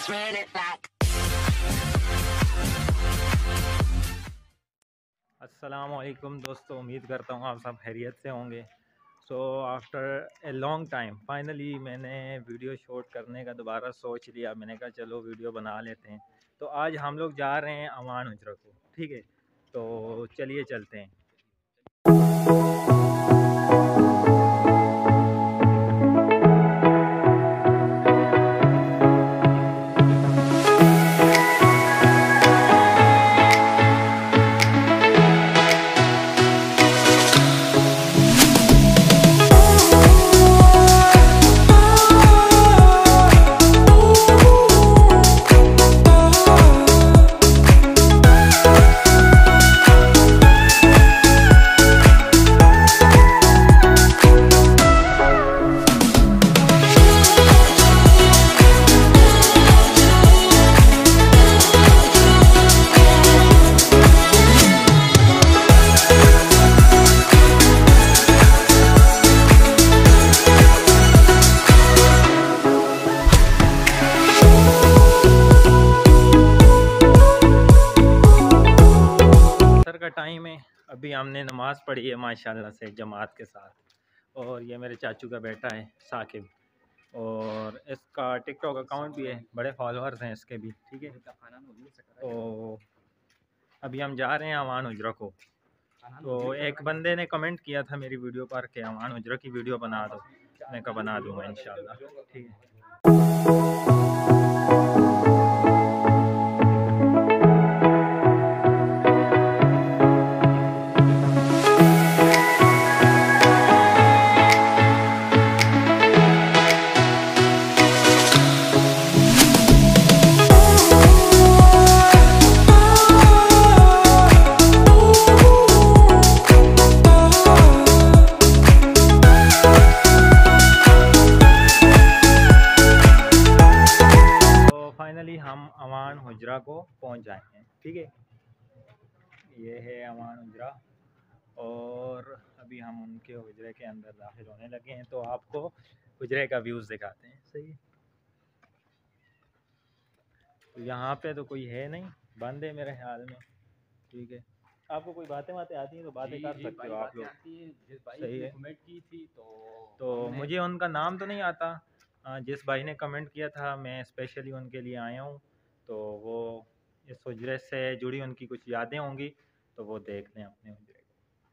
अस्सलामुअलैकुम दोस्तों, उम्मीद करता हूँ आप सब खैरियत से होंगे। So after a long time finally मैंने वीडियो शूट करने का दोबारा सोच लिया। मैंने कहा चलो वीडियो बना लेते हैं। तो आज हम लोग जा रहे हैं अमान हुजरा को, ठीक है। तो चलिए चलते हैं। का टाइम है, अभी हमने नमाज़ पढ़ी है माशाल्लाह से जमात के साथ। और ये मेरे चाचू का बेटा है साकिब, और इसका टिकटॉक अकाउंट भी है, बड़े फॉलोअर्स हैं इसके भी, ठीक है। तो अभी हम जा रहे हैं अमान हुजरा को। तो एक बंदे ने कमेंट किया था मेरी वीडियो पर कि अमान हुजरा की वीडियो बना दो। मैं कहा बना दूंगा इंशाल्लाह, ठीक है। फाइनली हम अमान हुजरा को पहुंच जाए हैं, ठीक है। ये है अमान हुजरा, और अभी हम उनके हुजरे के अंदर दाखिल होने लगे हैं। तो आपको हुजरे का व्यूज़ दिखाते हैं, सही है। तो यहाँ पे तो कोई है नहीं, बंद है मेरे ख्याल में, ठीक है। आपको कोई बातें आती हैं तो बातें कर सकते हो आप लोग, सही है। कमेंट की थी तो मुझे उनका नाम तो नहीं आता। जिस भाई ने कमेंट किया था मैं स्पेशली उनके लिए आया हूँ। तो वो इस हुजरे से जुड़ी उनकी कुछ यादें होंगी, तो वो देख लें अपने हुजरे को।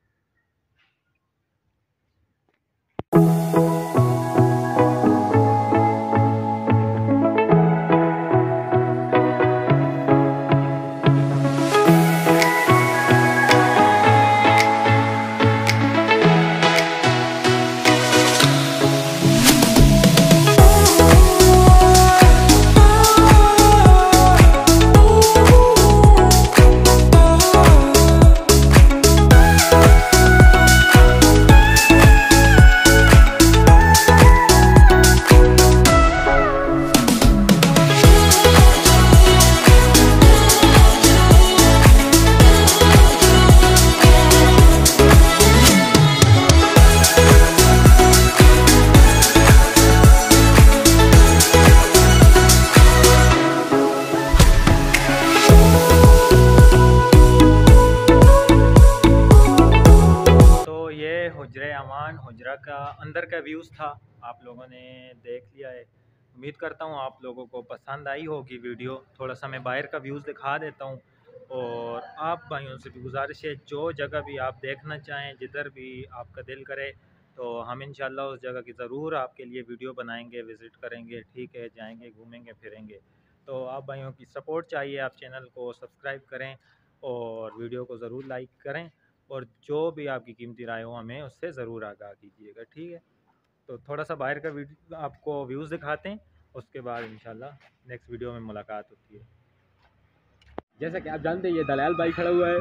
हुजरे अमान हुजरा का अंदर का व्यूज़ था, आप लोगों ने देख लिया है। उम्मीद करता हूँ आप लोगों को पसंद आई होगी वीडियो। थोड़ा सा मैं बाहर का व्यूज़ दिखा देता हूँ। और आप भाइयों से भी गुजारिश है, जो जगह भी आप देखना चाहें, जिधर भी आपका दिल करे, तो हम इंशाल्लाह उस जगह की ज़रूर आपके लिए वीडियो बनाएंगे, विज़िट करेंगे, ठीक है। जाएंगे, घूमेंगे फिरेंगे। तो आप भाइयों की सपोर्ट चाहिए। आप चैनल को सब्सक्राइब करें और वीडियो को ज़रूर लाइक करें, और जो भी आपकी कीमती राय हो हमें उससे ज़रूर आगाह कीजिएगा, ठीक है। तो थोड़ा सा बाहर का वीडियो आपको व्यूज़ दिखाते हैं, उसके बाद इंशाल्लाह नेक्स्ट वीडियो में मुलाकात होती है। जैसा कि आप जानते हैं ये दलाल भाई खड़ा हुआ है।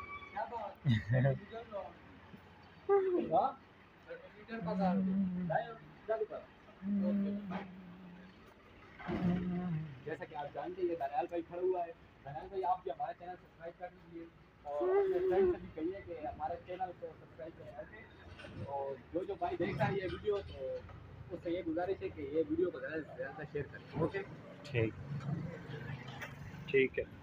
जैसा कि आप जानते हैं ये दलाल भाई खड़ा हुआ है। दलाल भाई आप भी हमारा चैनल सब्सक्राइब कर दीजिए, और अपने फ्रेंड से भी कहिए कि हमारे चैनल को सब्सक्राइब करें। और जो भाई देख रहा है ये वीडियो, तो उससे ये गुजारिश है कि ये वीडियो को ज़्यादा से ज़्यादा शेयर करें। ओके, ठीक, ठीक है।